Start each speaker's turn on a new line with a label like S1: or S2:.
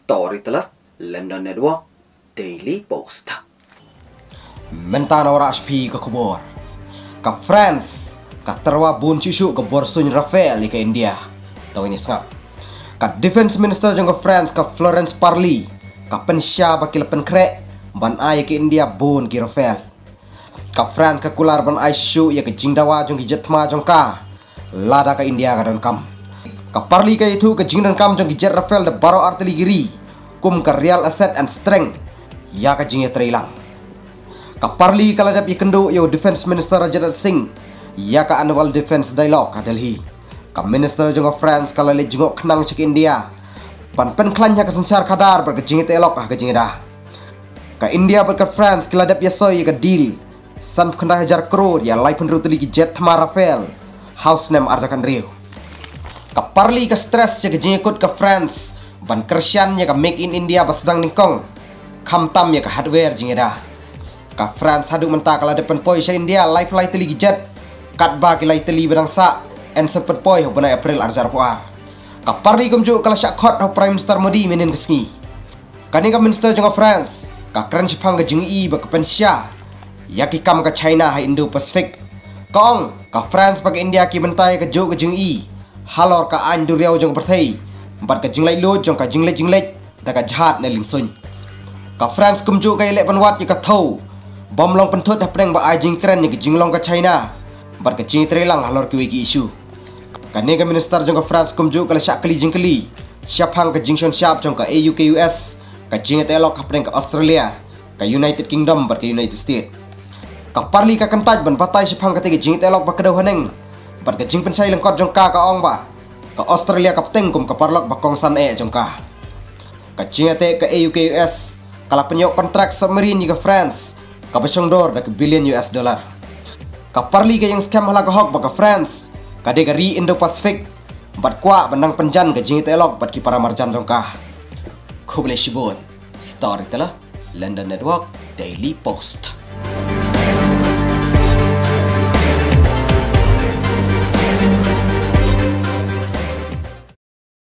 S1: Storyteller, London Network, Daily Post.
S2: Mentana ora HP ke kubur. Ke France, ke terwa bun cucu ke borsun Rafael ke India. Tahu ini sengap. Ke Defense Minister jong ke France ke Florence Parly, ke pensya bakil penkrek ban ai ke India bun ke Rafael. Ke France ke kular ban ai shu ya ke jingdawa jong ke jetma jong ka. Lada ke India ke dan kam. Ke Parly ke itu ke jing dan kam jong ke jet Rafael de baro artileri. Kum ke real asset and strength ya ke jingnya terilang. Ka Parly kala dap ikendo yo Defense Minister Rajat Singh ya ka annual defense dialogue ka Delhi. Ka Minister jong France kala le jingok knang cek India. Pan pen klanya ka sensar kadar ber ke jingnya telok ka jingnya dah. Ka India ber ka France kala dap yasoi ka deal san khanda hajar crore ya lai pun rutuli ki jet thama Rafael house name arjakan rio. Ka Parly ka stress ya ka jingnya kut ka France ban kersian ya ka make in India basdang ningkong kamtam ya ka hardware jingnya dah. Ka France hadu menta kala depan poi sa India life lai teli jet kat ba ki lai teli bedang sa en sepet poi ho bana April arjar puar. Ka Parly kumju kala syak khot ho Prime Minister Modi menen kesngi. Kani ka Minister jong France ka kran chipang ka jing i ba ka pensya ya ki kam ka China ha Indo Pacific. Kong ka France pa ka India ki mentai ka jo ka jing i halor ka an du riau jong perthai empat ka jing lai lo jong ka jing lek da ka jhat ne ling sun. Ka France kumju ka ilek banwat ya ka thau bom long pentut dah preng ba ai jing kran ya ka jing long ka China empat ka jing trelang halor ki wiki issue. Kani ka Minister jong ka France kumju ka syak kali jing kali siap hang ka jing shon siap jong ka AU ke US ka jing telok ka preng ka Australia ka United Kingdom bar ka United States. Ka Parly ka kentaj ban patai siap hang ka te jing telok ba kedau haneng bar ka jing pensai lengkot jong ka ong ba ka Australia ka peteng kum ka parlok ba kong san jong ka. Ka jing te ka AU ke US kala penyok kontrak submarine ni ka France ka besong dor da ke billion US dollar. Ka Parly ka yang scam hala ka hok ba ka France ka de gari Indo Pacific bat kwa benang penjan ka jing telok bat ki para marjan jong ka. Khoble shibon Storyteller, London Network, Daily Post.